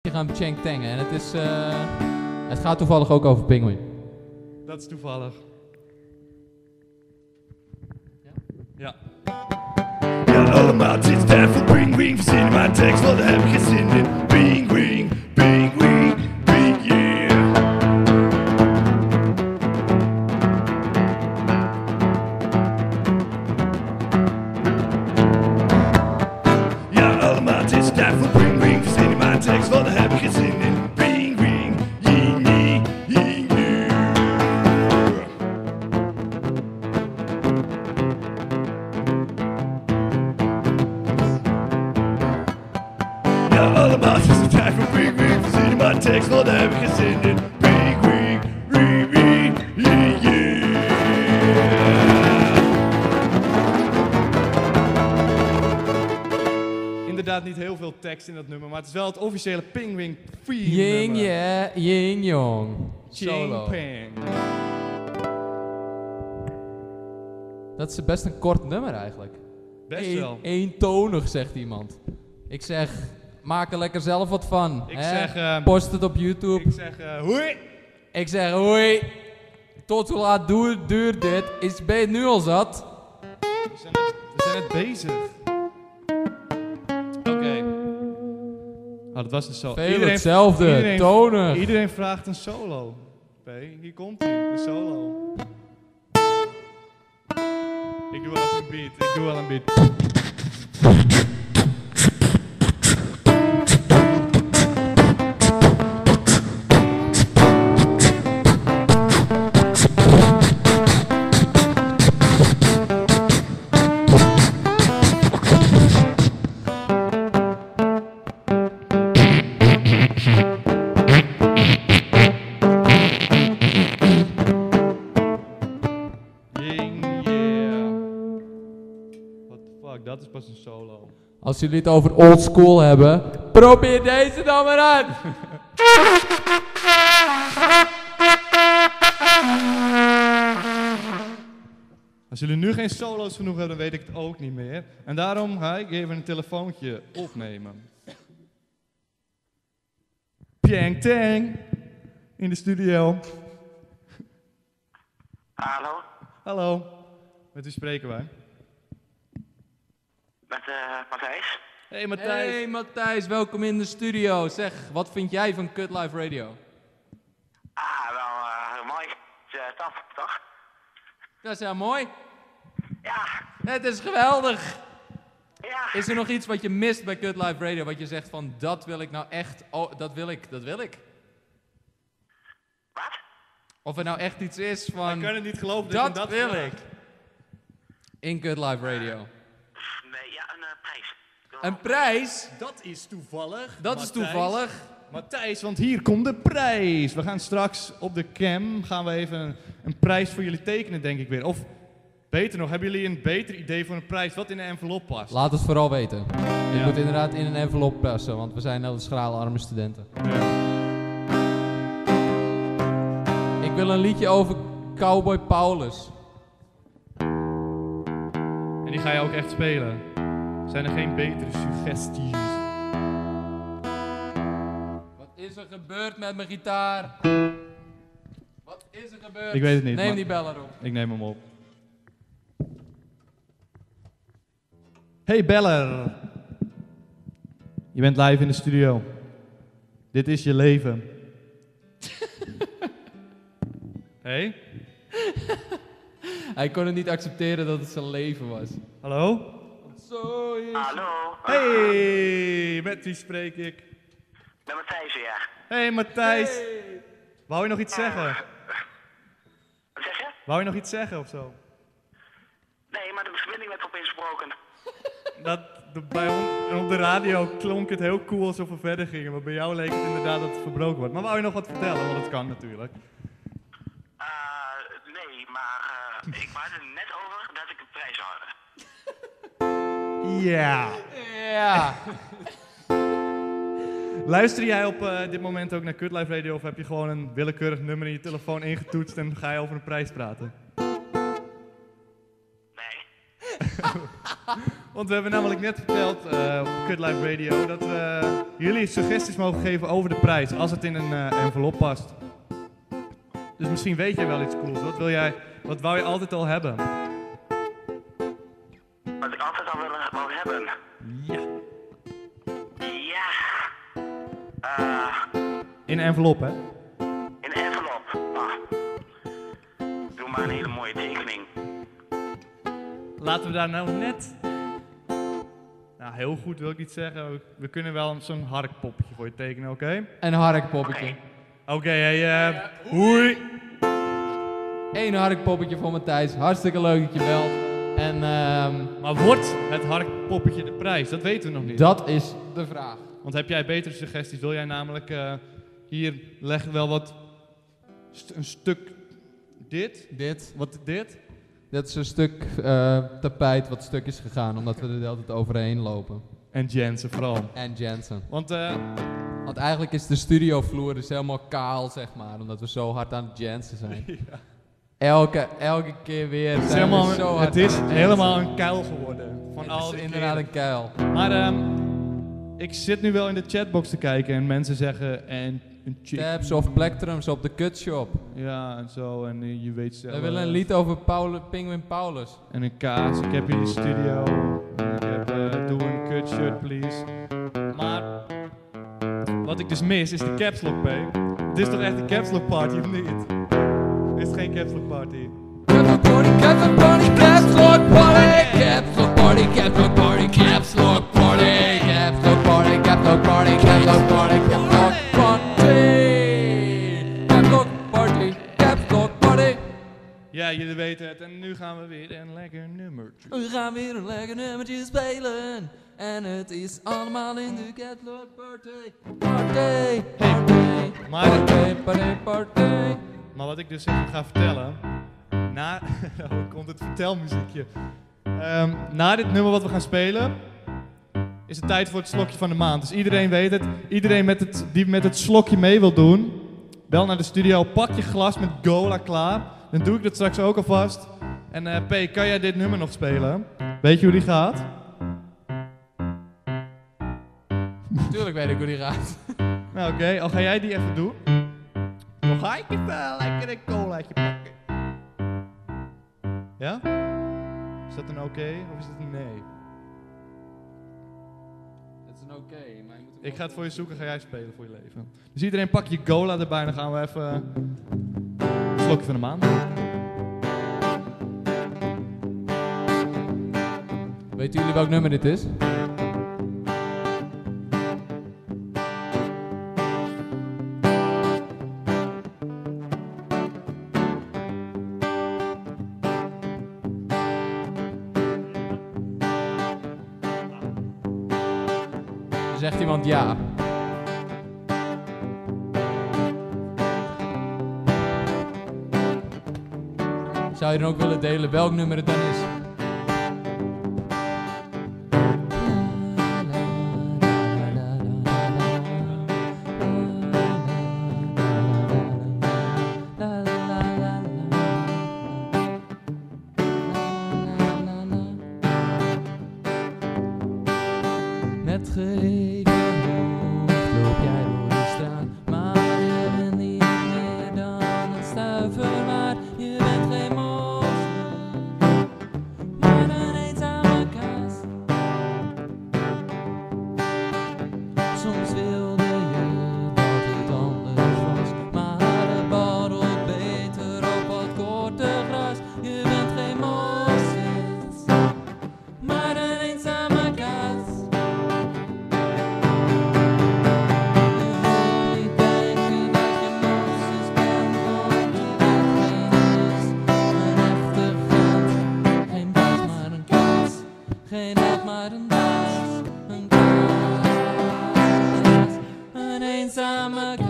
gaan Cheng Tengen en het gaat toevallig ook over Penguin. Dat is toevallig. Ja. Ja, allemaal zit daar voor Penguin. Verzin mijn tekst, wat heb ik gezin in? Penguin, Penguin, Penguin, yeah. Ja, allemaal zit daar voor Penguin. Verzin mijn tekst, wat heb ik gezin in? Penguin, yeah, yeah, yeah, yeah. Ja, allemaal is het tijd voor Penguin. Verzin mijn tekst, wat heb ik gezin in? Penguin, Penguin, yeah, yeah. Inderdaad niet heel veel tekst in dat nummer, maar het is wel het officiële Penguin theme Ying nummer. yeah, ying yong. Solo. Ching Pang. Dat is best een kort nummer eigenlijk. Best wel. Eentonig, zegt iemand. Ik zeg, maak er lekker zelf wat van. Ik hè? zeg, Post het op YouTube. Ik zeg hoi. Ik zeg, hoi. Tot hoe laat duurt dit? Ben je nu al zat? We zijn net bezig. Oké. Oh, dat was de solo. Veel hetzelfde, tonig. Iedereen vraagt een solo. P, hier komt ie, de solo. Ik doe wel even een beat. Ying, yeah. What the fuck, dat is pas een solo. Als jullie het over old school hebben, probeer deze dan maar uit. Als jullie nu geen solo's genoeg hebben, dan weet ik het ook niet meer. En daarom ga ik even een telefoontje opnemen. Piang Tang in de studio. Hallo, Hallo, met wie spreken wij? met Matthijs. Hey Matthijs. Hey Matthijs, welkom in de studio. Zeg, wat vind jij van Cut Life Radio? Heel mooi. Het is tof, toch? Dat is heel mooi. Ja, Het is geweldig. ja. Is er nog iets wat je mist bij Cut Life Radio? Wat je zegt van, dat wil ik nou echt, oh, dat wil ik. Wat? Of er nou echt iets is van, Ik kan het niet geloven dat je dat dat wil vraagt. ik. In Cut Life Radio. Nee, ja, een prijs. Een prijs? Dat is toevallig. Dat is toevallig. Matthijs, want hier komt de prijs. We gaan straks op de cam even een prijs voor jullie tekenen, denk ik weer. Of beter nog, hebben jullie een beter idee voor een prijs wat in de envelop past? Laat het vooral weten. Je Ja. moet inderdaad in een envelop passen, want we zijn hele schrale arme studenten. Ik wil een liedje over Cowboy Paulus. En die ga je ook echt spelen. Zijn er geen betere suggesties? Wat is er gebeurd met mijn gitaar? Wat is er gebeurd? Ik weet het niet, Neem maar- die beller op. Ik neem hem op. Hey Beller. Je bent live in de studio. Dit is je leven. Hey? Hij kon het niet accepteren dat het zijn leven was. Hallo? Zo is Hallo, Hey, met wie spreek ik? met Matthijs, ja. Hey Matthijs. Wou je nog iets zeggen? Wat zeg je? Wou je nog iets zeggen of zo? Nee, maar de verbinding werd opeens verbroken. Bij ons op de radio klonk het heel cool alsof we verder gingen, maar bij jou leek het inderdaad dat het verbroken wordt. Maar wou je nog wat vertellen, want het kan natuurlijk. Nee, maar ik had er net over dat ik een prijs zou hebben. Ja. Ja. Luister jij op dit moment ook naar Cut Life Radio of heb je gewoon een willekeurig nummer in je telefoon ingetoetst en ga je over een prijs praten? Nee. Want we hebben namelijk net verteld op Cut Life Radio dat we jullie suggesties mogen geven over de prijs als het in een envelop past. Dus misschien weet jij wel iets cools. Wat wou je altijd al hebben? Wat ik altijd al wou hebben. Ja. Ja. In een envelop, hè? In een envelop. Doe maar een hele mooie tekening. Laten we daar nou net... Nou, heel goed wil ik niet zeggen. We kunnen wel zo'n harkpoppetje voor je tekenen, oké? Een harkpoppetje. Oké, hey, hoei! Eén harkpoppetje voor Matthijs. Hartstikke leuk dat je belt. En Maar wordt het harkpoppetje de prijs? Dat weten we nog niet. dat is de vraag. Want heb jij betere suggesties? Wil jij namelijk hier leggen wel wat... een stuk... Dit? Dit. Wat dit? Dit is een stuk tapijt wat stuk is gegaan, omdat we er de hele tijd overheen lopen. En Jensen vooral. En Jensen. Want Want eigenlijk is de studiovloer dus helemaal kaal, zeg maar, omdat we zo hard aan het Jensen zijn. ja. Elke keer weer Het is, zijn we helemaal, zo hard het is aan het helemaal een kuil geworden. Van al Het die is inderdaad keren. een kuil. Maar ik zit nu wel in de chatbox te kijken en mensen zeggen... En een chick. Tabs of plectrums op de kutshop. Ja, en zo. En je weet zelf. We willen een lied over Penguin Paulus. En een kaas. Ik heb jullie studio. En ik heb doe een cut shirt, please. Maar wat ik dus mis is de caps lock pay. Het is toch echt een caps lock party of niet? Is het geen caps lock party? Caps lock party, caps lock party, caps lock party, caps lock party, caps lock party, caps lock party, caps lock party, caps lock party, caps lock party, caps lock party, caps lock party, caps lock party. Ja, jullie weten het. En nu gaan we weer een lekker nummertje. We gaan weer een lekker nummertje spelen. En het is allemaal in de caps lock party. Party, party, party, party, party. Maar wat ik dus even ga vertellen, na komt het vertelmuziekje. Na dit nummer wat we gaan spelen, is het tijd voor het slokje van de maand. Dus iedereen weet het. Iedereen die met het slokje mee wil doen, bel naar de studio, pak je glas met Gola klaar. Dan doe ik dat straks ook alvast. En P, kan jij dit nummer nog spelen? Weet je hoe die gaat? Tuurlijk weet ik hoe die gaat. Nou oké, al ga jij die even doen. Dan ga ik even lekker een colaatje pakken. Ja? Is dat een oké of is het een nee? Het is een oké, maar je moet hem Ik ga het voor je zoeken, ga jij spelen voor je leven. Dus iedereen pak je cola erbij en dan gaan we even een slokje van de maand. Weten jullie welk nummer dit is? Zegt iemand ja? Zou je dan ook willen delen welk nummer het dan is? Met geheven hoofd loop jij door de straat, maar je bent niet meer dan een stuiver waard. Je bent geen monster, maar een eenzame kaas. Soms wilde je dat het anders was, maar het borrelt beter op wat korter gras. Je bent geen monster, maar een eenzame kaas. Geen held, maar een baas, een kaas, een eenzame